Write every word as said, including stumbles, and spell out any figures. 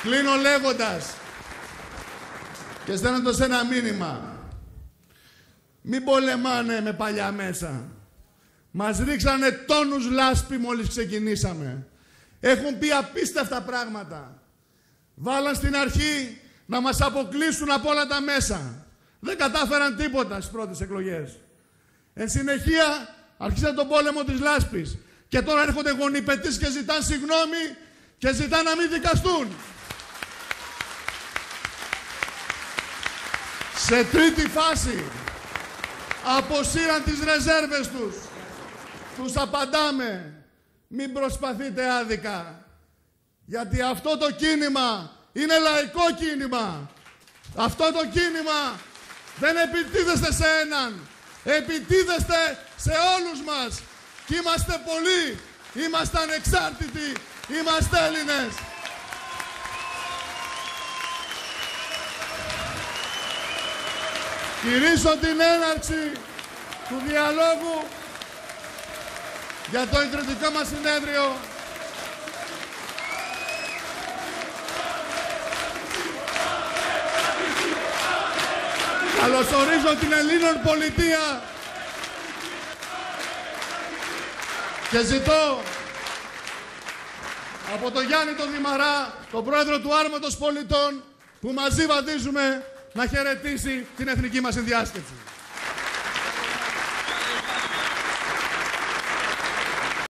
Κλείνω λέγοντας και στέλνοντας ένα μήνυμα. Μην πολεμάνε με παλιά μέσα. Μας ρίξανε τόνους λάσπη μόλις ξεκινήσαμε. Έχουν πει απίστευτα πράγματα. Βάλαν στην αρχή να μας αποκλείσουν από όλα τα μέσα. Δεν κατάφεραν τίποτα στις πρώτες εκλογές. Εν συνεχεία αρχίσαν τον πόλεμο της λάσπης. Και τώρα έρχονται γονιπετείς και ζητάν συγγνώμη και ζητάν να μην δικαστούν. Σε τρίτη φάση αποσύραν τις ρεζέρβες τους. Τους απαντάμε, μην προσπαθείτε άδικα. Γιατί αυτό το κίνημα είναι λαϊκό κίνημα. Αυτό το κίνημα δεν επιτίθεστε σε έναν. Επιτίθεστε σε όλους μας. Και είμαστε πολλοί. Είμαστε ανεξάρτητοι. Είμαστε Έλληνες. Κυρίσω την έναρξη του διαλόγου για το ιδρυτικό μας συνέδριο. Καλωσορίζω την Ελλήνων πολιτεία και ζητώ από τον Γιάννη τον Δημαρά, τον πρόεδρο του Άρματος Πολιτών, που μαζί βαδίζουμε, να χαιρετήσει την εθνική μας συνδιάσκεψη.